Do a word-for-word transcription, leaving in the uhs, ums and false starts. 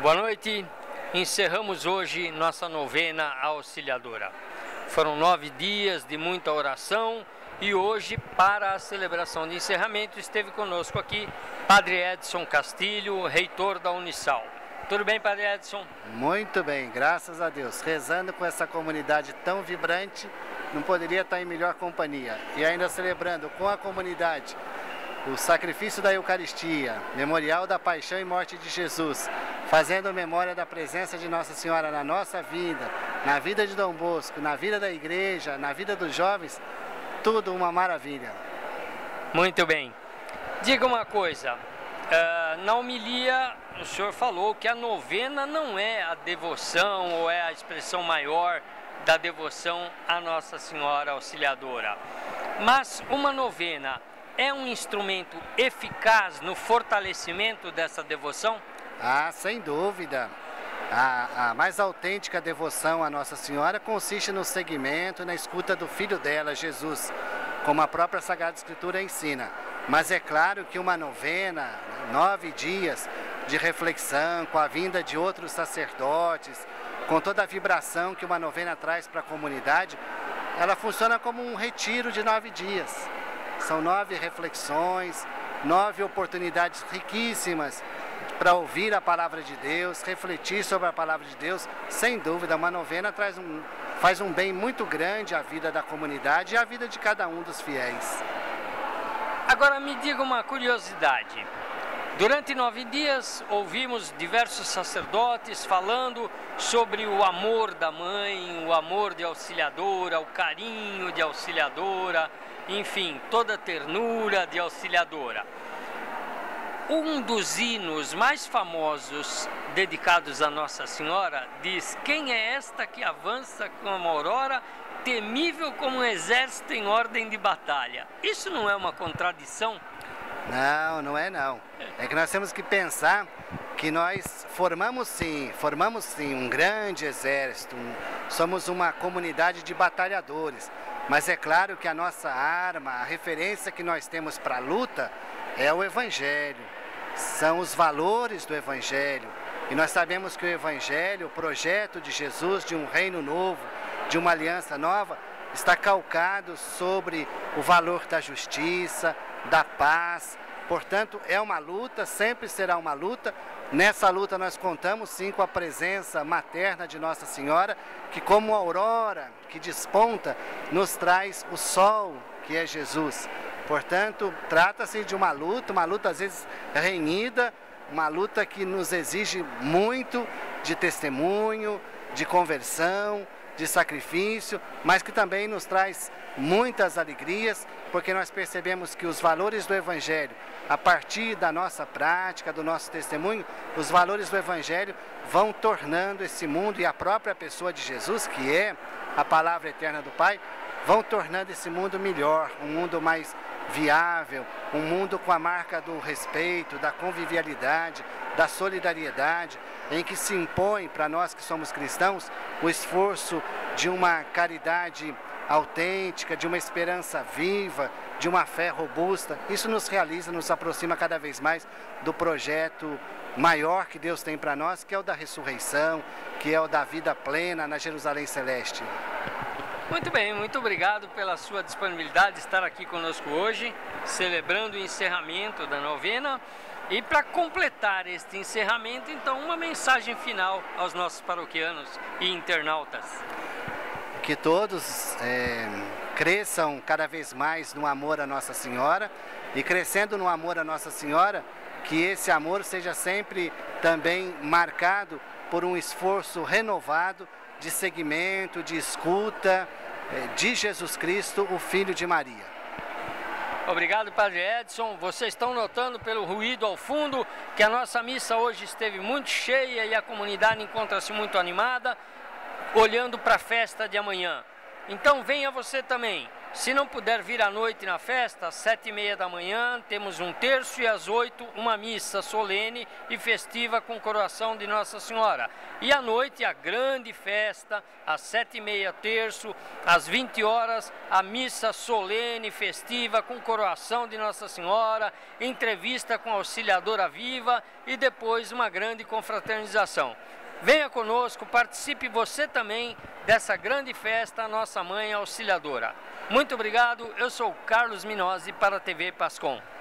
Boa noite. Encerramos hoje nossa novena auxiliadora. Foram nove dias de muita oração e hoje, para a celebração de encerramento, esteve conosco aqui Padre Edson Castilho, reitor da Unisal. Tudo bem, Padre Edson? Muito bem, graças a Deus. Rezando com essa comunidade tão vibrante, não poderia estar em melhor companhia. E ainda celebrando com a comunidade o sacrifício da Eucaristia, memorial da paixão e morte de Jesus, fazendo memória da presença de Nossa Senhora na nossa vida, na vida de Dom Bosco, na vida da igreja, na vida dos jovens, tudo uma maravilha. Muito bem. Diga uma coisa, uh, na homilia o senhor falou que a novena não é a devoção ou é a expressão maior da devoção à Nossa Senhora Auxiliadora, mas uma novena é um instrumento eficaz no fortalecimento dessa devoção? Ah, sem dúvida. A, a mais autêntica devoção à Nossa Senhora consiste no seguimento e na escuta do Filho dela, Jesus, como a própria Sagrada Escritura ensina. Mas é claro que uma novena, nove dias de reflexão, com a vinda de outros sacerdotes, com toda a vibração que uma novena traz para a comunidade, ela funciona como um retiro de nove dias. São nove reflexões, nove oportunidades riquíssimas para ouvir a palavra de Deus, refletir sobre a palavra de Deus. Sem dúvida, uma novena traz um, faz um bem muito grande à vida da comunidade e à vida de cada um dos fiéis. Agora me diga uma curiosidade. Durante nove dias ouvimos diversos sacerdotes falando sobre o amor da mãe, o amor de auxiliadora, o carinho de auxiliadora, enfim, toda a ternura de auxiliadora. Um dos hinos mais famosos dedicados a Nossa Senhora diz: quem é esta que avança como a aurora, temível como um exército em ordem de batalha? Isso não é uma contradição? Não, não é não. É que nós temos que pensar que nós formamos sim, formamos sim um grande exército, um, somos uma comunidade de batalhadores, mas é claro que a nossa arma, a referência que nós temos para a luta é o Evangelho, são os valores do Evangelho. E nós sabemos que o Evangelho, o projeto de Jesus, de um reino novo, de uma aliança nova, está calcado sobre o valor da justiça, da paz. Portanto, é uma luta, sempre será uma luta. Nessa luta nós contamos sim com a presença materna de Nossa Senhora, que como aurora que desponta, nos traz o sol, que é Jesus. Portanto, trata-se de uma luta, uma luta às vezes renhida, uma luta que nos exige muito de testemunho, de conversão, de sacrifício, mas que também nos traz muitas alegrias, porque nós percebemos que os valores do Evangelho, a partir da nossa prática, do nosso testemunho, os valores do Evangelho vão tornando esse mundo e a própria pessoa de Jesus, que é a palavra eterna do Pai, vão tornando esse mundo melhor, um mundo mais viável, um mundo com a marca do respeito, da convivialidade, da solidariedade, em que se impõe para nós que somos cristãos o esforço de uma caridade autêntica, de uma esperança viva, de uma fé robusta. Isso nos realiza, nos aproxima cada vez mais do projeto maior que Deus tem para nós, que é o da ressurreição, que é o da vida plena na Jerusalém Celeste. Muito bem, muito obrigado pela sua disponibilidade de estar aqui conosco hoje, celebrando o encerramento da novena. E para completar este encerramento, então, uma mensagem final aos nossos paroquianos e internautas. Que todos é, cresçam cada vez mais no amor à Nossa Senhora, e crescendo no amor à Nossa Senhora, que esse amor seja sempre também marcado por um esforço renovado de seguimento, de escuta é, de Jesus Cristo, o Filho de Maria. Obrigado, Padre Edson. Vocês estão notando pelo ruído ao fundo que a nossa missa hoje esteve muito cheia e a comunidade encontra-se muito animada, olhando para a festa de amanhã. Então venha você também, Se não puder vir à noite na festa, às sete e meia da manhã, temos um terço e às oito uma missa solene e festiva com coroação de Nossa Senhora. E à noite a grande festa, às sete e meia terço, às vinte horas a missa solene festiva com coroação de Nossa Senhora, entrevista com a Auxiliadora Viva e depois uma grande confraternização. Venha conosco, participe você também dessa grande festa, Nossa Mãe Auxiliadora. Muito obrigado, eu sou Carlos Minozzi para a T V Pascom.